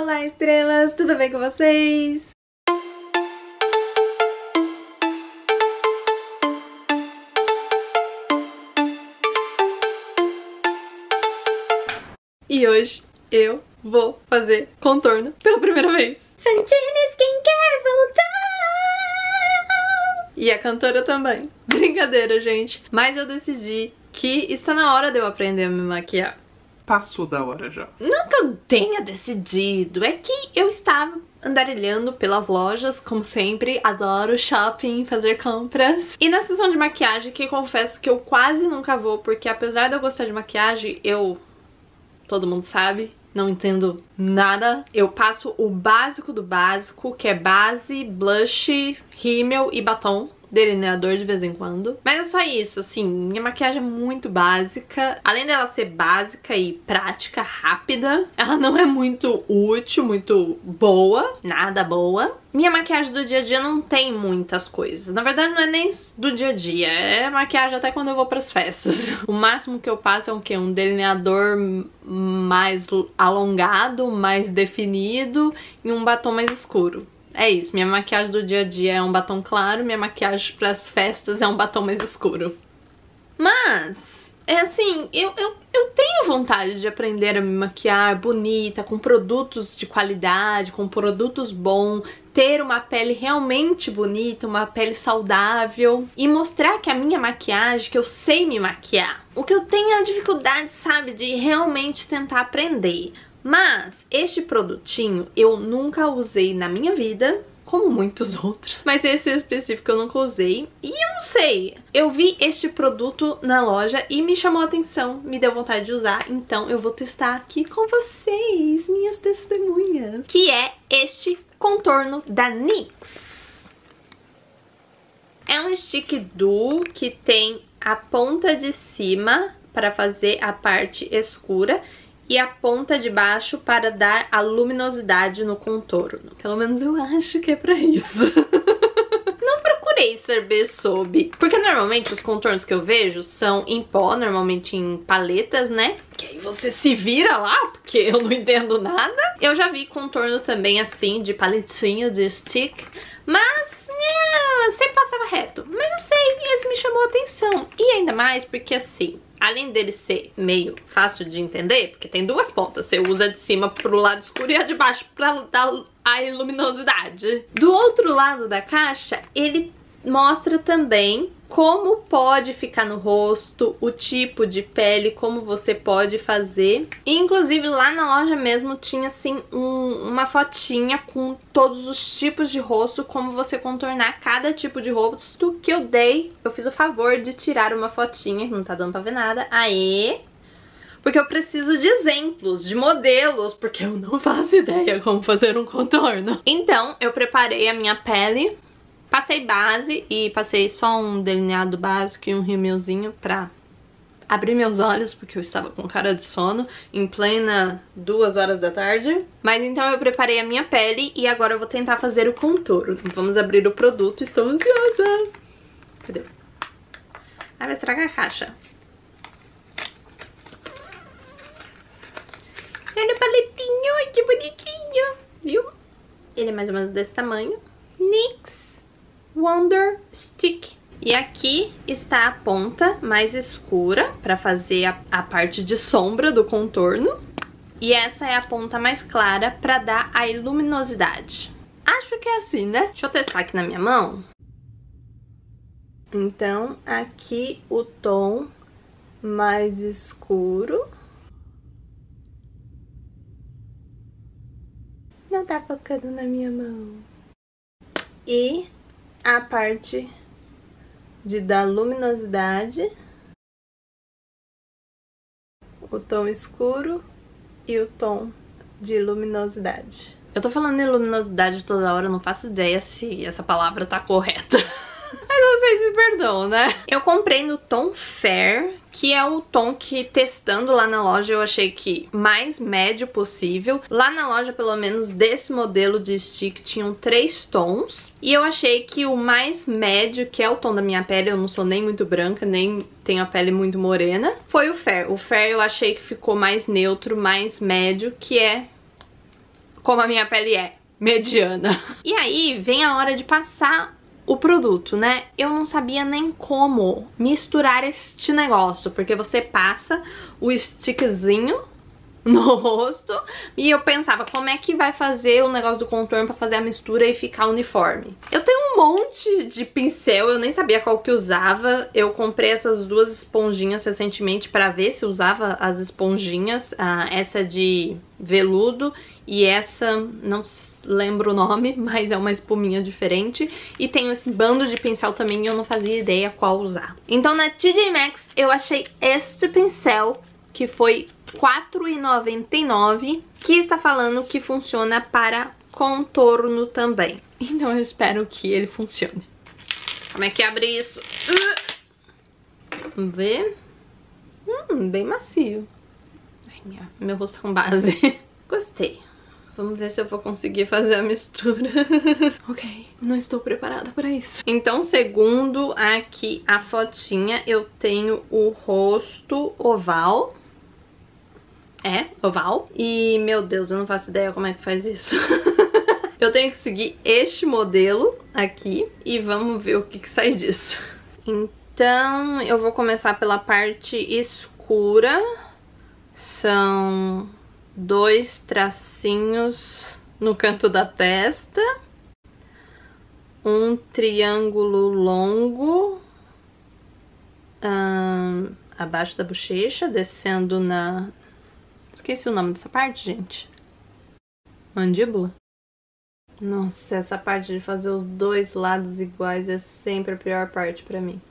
Olá, estrelas! Tudo bem com vocês? E hoje eu vou fazer contorno pela primeira vez. Fantine Skincare voltou! E a cantora também. Brincadeira, gente. Mas eu decidi que está na hora de eu aprender a me maquiar. Passou da hora já. Não que eu tenha decidido, é que eu estava andarilhando pelas lojas, como sempre, adoro shopping, fazer compras. E na sessão de maquiagem, que confesso que eu quase nunca vou, porque apesar de eu gostar de maquiagem, todo mundo sabe, não entendo nada. Eu passo o básico do básico, que é base, blush, rímel e batom. Delineador de vez em quando. Mas é só isso, assim, minha maquiagem é muito básica. Além dela ser básica e prática, rápida, ela não é muito útil, muito boa, nada boa. Minha maquiagem do dia a dia não tem muitas coisas. Na verdade, não é nem do dia a dia, é maquiagem até quando eu vou pras festas. O máximo que eu passo é o quê? Um delineador mais alongado, mais definido e um batom mais escuro. É isso, minha maquiagem do dia a dia é um batom claro, minha maquiagem pras festas é um batom mais escuro. Mas, é assim, eu tenho vontade de aprender a me maquiar bonita, com produtos de qualidade, com produtos bons, ter uma pele realmente bonita, uma pele saudável e mostrar que a minha maquiagem, que eu sei me maquiar. O que eu tenho é a dificuldade, sabe, de realmente tentar aprender. Mas este produtinho eu nunca usei na minha vida, como muitos outros. Mas esse específico eu nunca usei. E eu não sei, eu vi este produto na loja e me chamou a atenção, me deu vontade de usar. Então eu vou testar aqui com vocês, minhas testemunhas. Que é este contorno da NYX. É um stick duo que tem a ponta de cima para fazer a parte escura e a ponta de baixo para dar a luminosidade no contorno. Pelo menos eu acho que é pra isso. Não procurei saber sobre, porque normalmente os contornos que eu vejo são em pó, normalmente em paletas, né? Que aí você se vira lá, porque eu não entendo nada. Eu já vi contorno também assim, de paletinha, de stick, mas sempre passava reto. Mas não sei, esse me chamou a atenção. E ainda mais porque assim, além dele ser meio fácil de entender, porque tem duas pontas, você usa de cima pro lado escuro e a de baixo pra dar a luminosidade. Do outro lado da caixa, ele mostra também como pode ficar no rosto, o tipo de pele, como você pode fazer. E, inclusive lá na loja mesmo tinha assim uma fotinha com todos os tipos de rosto, como você contornar cada tipo de rosto que eu dei. Eu fiz o favor de tirar uma fotinha, não tá dando pra ver nada. Aê! Porque eu preciso de exemplos, de modelos, porque eu não faço ideia como fazer um contorno. Então eu preparei a minha pele. Passei base e passei só um delineado básico e um rímelzinho pra abrir meus olhos, porque eu estava com cara de sono, em plena 2 horas da tarde. Mas então eu preparei a minha pele e agora eu vou tentar fazer o contorno. Vamos abrir o produto, estou ansiosa. Cadê? Ah, vai estragar a caixa. Olha o paletinho, ai que bonitinho, viu? Ele é mais ou menos desse tamanho. NYX Wonder Stick. E aqui está a ponta mais escura para fazer a parte de sombra do contorno. E essa é a ponta mais clara para dar a luminosidade. Acho que é assim, né? Deixa eu testar aqui na minha mão. Então, aqui o tom mais escuro. Não tá focando na minha mão. E a parte de dar luminosidade, o tom escuro e o tom de luminosidade. Eu tô falando em luminosidade toda hora, eu não faço ideia se essa palavra tá correta. Mas vocês me perdoam, né? Eu comprei no tom Fair, que é o tom que, testando lá na loja, eu achei que mais médio possível. Lá na loja, pelo menos desse modelo de stick, tinham 3 tons. E eu achei que o mais médio, que é o tom da minha pele, eu não sou nem muito branca, nem tenho a pele muito morena, foi o Fair. O Fair eu achei que ficou mais neutro, mais médio, que é como a minha pele é mediana. E aí vem a hora de passar o produto, né? Eu não sabia nem como misturar este negócio, porque você passa o stickzinho no rosto e eu pensava, como é que vai fazer o negócio do contorno pra fazer a mistura e ficar uniforme? Eu tenho um monte de pincel, eu nem sabia qual que usava. Eu comprei essas duas esponjinhas recentemente pra ver se usava as esponjinhas, essa de veludo e essa, não lembro o nome, mas é uma espuminha diferente. E tenho esse bando de pincel também e eu não fazia ideia qual usar. Então na TJ Maxx eu achei este pincel, que foi R$4,99, que está falando que funciona para contorno também. Então eu espero que ele funcione. Como é que abre isso? Vamos ver. Bem macio. Ai, meu rosto com base. Gostei. Vamos ver se eu vou conseguir fazer a mistura. Ok, não estou preparada para isso. Então, segundo aqui a fotinha, eu tenho o rosto oval. É, oval. E, meu Deus, eu não faço ideia como é que faz isso. Eu tenho que seguir este modelo aqui e vamos ver o que sai disso. Então, eu vou começar pela parte escura. São 2 tracinhos no canto da testa. Um triângulo longo abaixo da bochecha, descendo na... Esqueci o nome dessa parte, gente. Mandíbula? Nossa, essa parte de fazer os dois lados iguais é sempre a pior parte pra mim.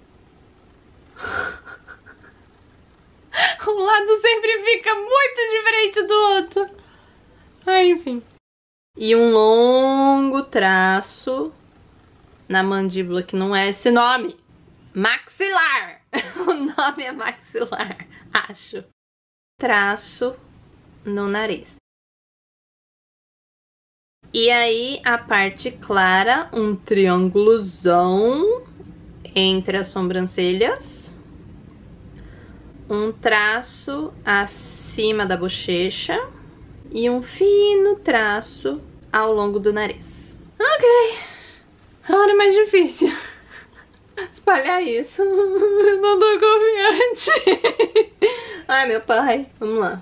Um lado sempre fica muito diferente do outro. Ai, enfim. E um longo traço na mandíbula, que não é esse nome. Maxilar. O nome é maxilar, acho. Traço no nariz. E aí a parte clara, um triângulozão entre as sobrancelhas. Um traço acima da bochecha. E um fino traço ao longo do nariz. Ok. A hora mais difícil. Espalhar isso. Eu não tô confiante. Ai, meu pai. Vamos lá.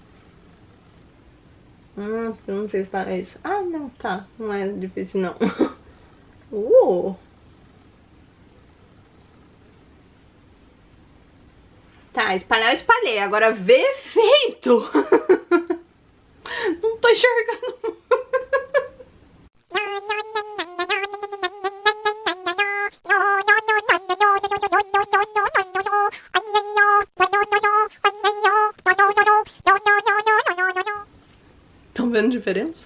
Eu não sei espalhar isso. Ah, não, tá. Não é difícil, não. Tá, espalhar eu espalhei. Agora ver efeito. Não tô enxergando. Estão vendo diferença?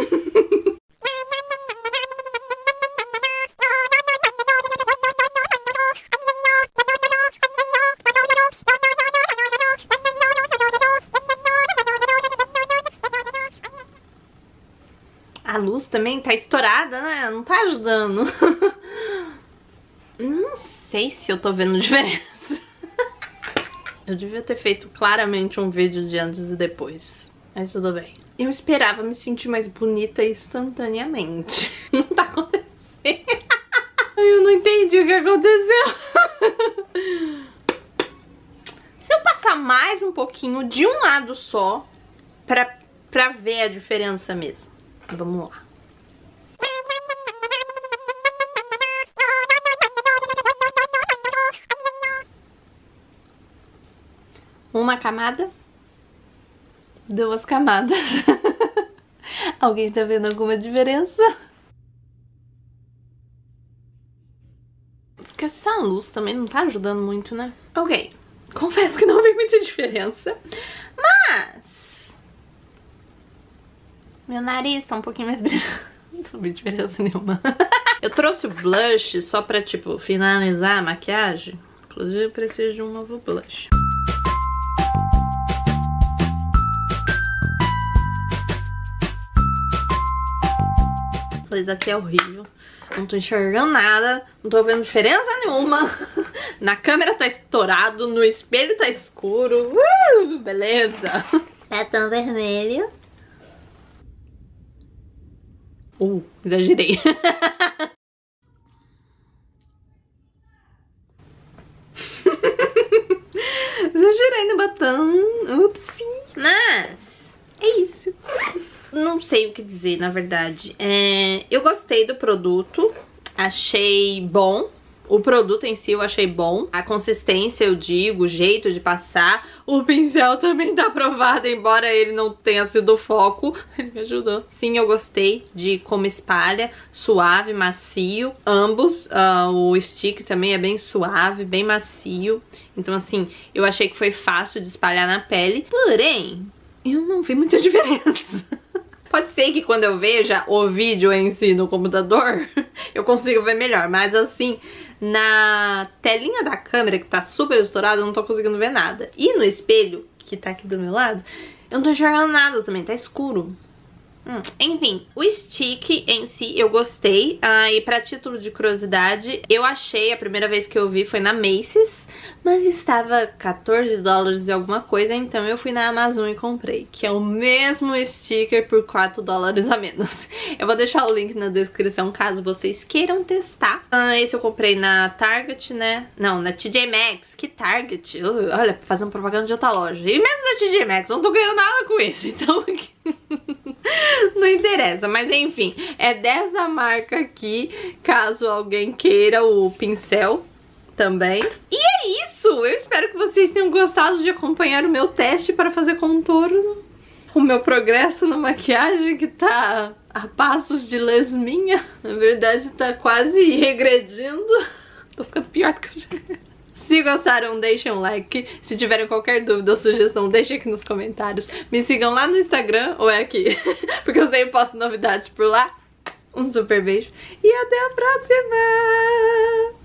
A luz também tá estourada, né? Não tá ajudando. Não sei se eu tô vendo diferença. Eu devia ter feito claramente um vídeo de antes e depois. Mas tudo bem. Eu esperava me sentir mais bonita instantaneamente. Não tá acontecendo. Eu não entendi o que aconteceu. Se eu passar mais um pouquinho de um lado só, pra ver a diferença mesmo. Vamos lá. Uma camada. 2 camadas. Alguém tá vendo alguma diferença? Porque essa luz também não tá ajudando muito, né? Ok. Confesso que não vi muita diferença. Mas... meu nariz tá um pouquinho mais brilhante. Não vi diferença nenhuma. Eu trouxe o blush só pra, tipo, finalizar a maquiagem. Inclusive eu preciso de um novo blush. Esse aqui é horrível. Não tô enxergando nada. Não tô vendo diferença nenhuma. Na câmera tá estourado. No espelho tá escuro. Beleza. Batom vermelho. Exagerei. Exagerei no batom. Upsi. Mas é isso. Não sei o que dizer, na verdade. Eu gostei do produto. Achei bom. O produto em si eu achei bom. A consistência, eu digo, o jeito de passar. O pincel também tá aprovado, embora ele não tenha sido o foco. Ele me ajudou. Sim, eu gostei de como espalha. Suave, macio. Ambos. O stick também é bem suave, bem macio. Então, assim, eu achei que foi fácil de espalhar na pele. Porém, eu não vi muita diferença. Pode ser que quando eu veja o vídeo em si no computador, eu consiga ver melhor. Mas assim, na telinha da câmera, que tá super estourada, eu não tô conseguindo ver nada. E no espelho, que tá aqui do meu lado, eu não tô enxergando nada também, tá escuro. Enfim, o stick em si eu gostei. E pra título de curiosidade, eu achei, a primeira vez que eu vi foi na Macy's, mas estava 14 dólares e alguma coisa, então eu fui na Amazon e comprei, que é o mesmo sticker por 4 dólares a menos. Eu vou deixar o link na descrição caso vocês queiram testar. Esse eu comprei na Target, né? Não, na TJ Maxx. Que Target? Olha, fazendo propaganda de outra loja. E mesmo na TJ Maxx, eu não tô ganhando nada com isso, então não interessa. Mas enfim, é dessa marca aqui, caso alguém queira o pincel também. E é isso! Eu espero que vocês tenham gostado de acompanhar o meu teste para fazer contorno. O meu progresso na maquiagem, que tá a passos de lesminha. Na verdade tá quase regredindo. Tô ficando pior do que eu já... Se gostaram, deixem um like. Se tiverem qualquer dúvida ou sugestão, deixem aqui nos comentários. Me sigam lá no Instagram, ou é aqui, porque eu sempre posto novidades por lá. Um super beijo e até a próxima!